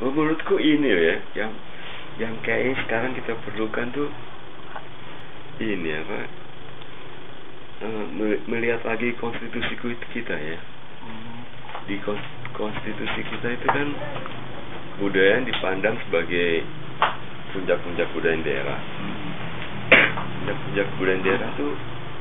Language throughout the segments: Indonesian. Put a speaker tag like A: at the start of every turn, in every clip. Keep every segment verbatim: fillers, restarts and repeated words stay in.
A: menurutku ini ya, yang yang kayaknya sekarang kita perlukan tuh ini apa? Uh, melihat lagi konstitusi kita ya. Di konstitusi kita itu kan budaya yang dipandang sebagai puncak-puncak budaya daerah. Puncak-puncak budaya daerah tuh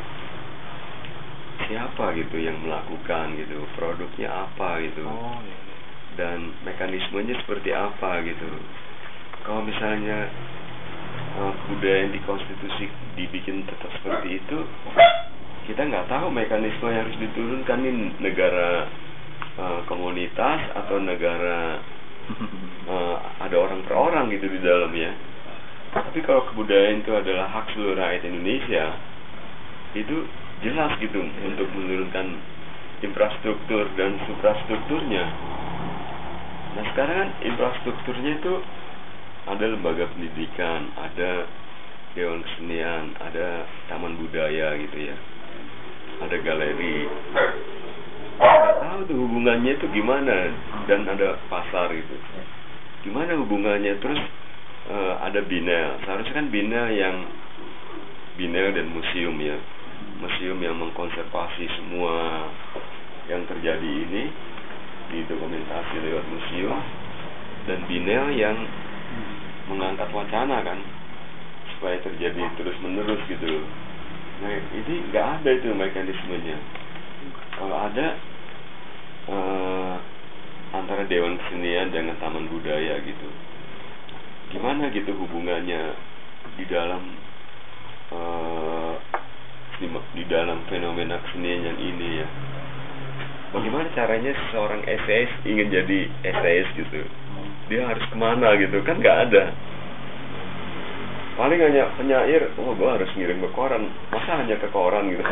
A: siapa gitu yang melakukan gitu, produknya apa gitu, oh, iya. Dan mekanismenya seperti apa gitu. Kalau misalnya uh, budaya yang di konstitusi dibikin tetap seperti itu, kita nggak tahu mekanisme yang harus diturunkan ini negara uh, komunitas atau negara uh, ada orang per orang gitu di dalamnya. Tapi kalau kebudayaan itu adalah hak seluruh rakyat Indonesia, itu jelas gitu hmm. untuk menurunkan infrastruktur dan suprastrukturnya. Nah sekarang kan infrastrukturnya itu ada lembaga pendidikan, ada dewan kesenian, ada taman budaya gitu ya, ada galeri. Nggak tahu tuh hubungannya itu gimana, dan ada pasar gitu. Gimana hubungannya? Terus uh, ada Binel, seharusnya kan Binel yang Binel dan museum ya, museum yang mengkonservasi semua yang terjadi ini, didokumentasi lewat museum, dan Binel yang mengangkat wacana kan supaya terjadi terus menerus gitu. Nah ini nggak ada itu mekanismenya. Kalau ada uh, antara dewan kesenian dengan taman budaya gitu, gimana gitu hubungannya di dalam uh, di dalam fenomena kesenian yang ini ya. Bagaimana caranya seorang essayis ingin jadi essayis gitu, dia harus kemana gitu, kan nggak ada. Paling hanya penyair, oh gue harus ngirim ke koran, masa hanya ke koran gitu.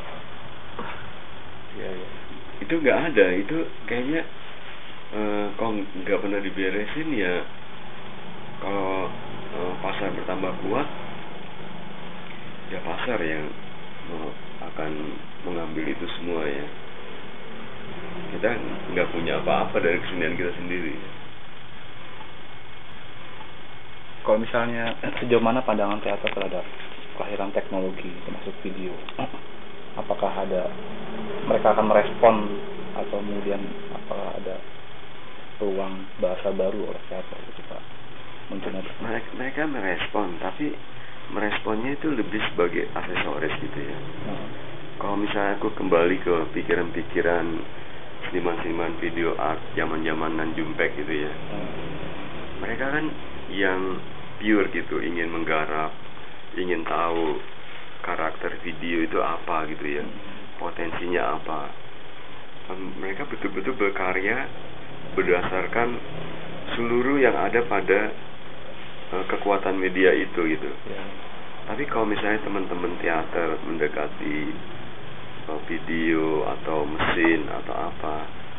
A: Ya, ya. Itu nggak ada, itu kayaknya uh, kalau nggak pernah diberesin ya, kalau uh, pasar bertambah kuat, ya pasar yang uh, akan mengambil itu semua ya. Kita nggak punya apa-apa dari kesenian kita sendiri.
B: Kalau misalnya sejauh mana pandangan teater terhadap kelahiran teknologi termasuk video, apakah ada mereka akan merespon atau kemudian apakah ada ruang bahasa baru oleh teater gitu Pak? Mungkin ada.
A: Mereka, mereka merespon, tapi meresponnya itu lebih sebagai aksesoris gitu ya. Hmm. Kalau misalnya aku kembali ke pikiran-pikiran seniman-seniman video art zaman-zaman Nanjumpek gitu ya, hmm. mereka kan yang pure gitu, ingin menggarap, ingin tahu karakter video itu apa gitu ya, potensinya apa. Mereka betul-betul berkarya berdasarkan seluruh yang ada pada uh, kekuatan media itu gitu. Ya. Tapi kalau misalnya teman-teman teater mendekati uh, video atau mesin atau apa,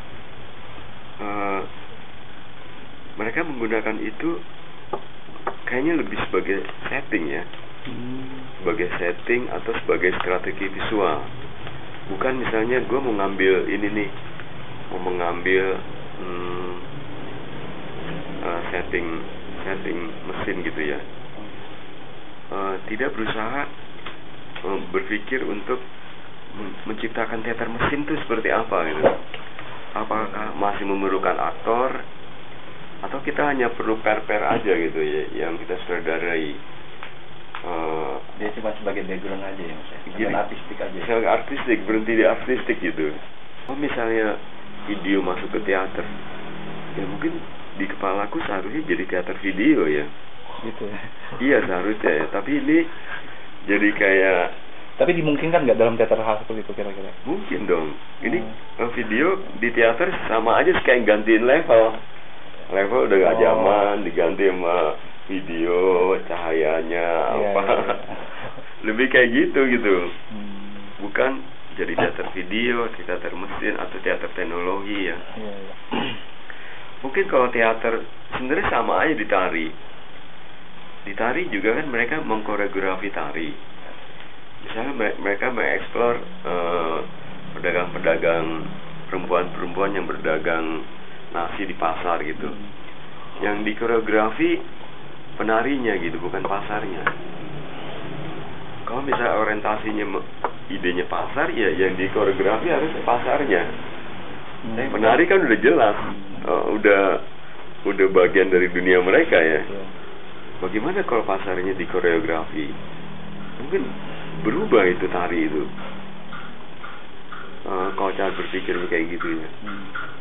A: uh, mereka menggunakan itu kayaknya lebih sebagai setting ya, hmm. sebagai setting atau sebagai strategi visual. Bukan misalnya gue mau ngambil ini nih, mau mengambil hmm, uh, setting setting mesin gitu ya. Uh, tidak berusaha uh, berpikir untuk menciptakan teater mesin itu seperti apa gitu. Apakah masih memerlukan aktor, atau kita hanya perlu per-per aja gitu ya, yang kita sutradarai. Uh,
B: Dia cuma sebagai background aja ya,
A: jadi
B: artistik aja.
A: Sebagai artistik, berhenti di artistik gitu. Oh misalnya video masuk ke teater, ya mungkin di kepalaku seharusnya jadi teater video ya.
B: Gitu ya.
A: Iya seharusnya ya, tapi ini jadi kayak.
B: Tapi dimungkinkan nggak dalam teater hal seperti itu kira-kira?
A: Mungkin dong. Ini hmm. video di teater sama aja kayak gantiin level. Level udah gak oh. zaman, diganti sama video, cahayanya, yeah, apa yeah, yeah. Lebih kayak gitu gitu. hmm. Bukan jadi teater video, teater mesin, atau teater teknologi ya. yeah, yeah. Mungkin kalau teater sebenarnya sama aja di tari. Di tari juga kan mereka mengkoreografi tari. Misalnya mereka mengeksplor uh, pedagang-pedagang, perempuan-perempuan yang berdagang nasi di pasar gitu. yang di koreografi penarinya gitu, bukan pasarnya. Kalau misalnya orientasinya idenya pasar, ya yang di koreografi harus pasarnya. Hmm. Tapi penari kan udah jelas, uh, udah udah bagian dari dunia mereka ya. Bagaimana kalau pasarnya di koreografi? Mungkin berubah itu tari itu. Uh, kalau cara berpikir kayak gitu ya. Hmm.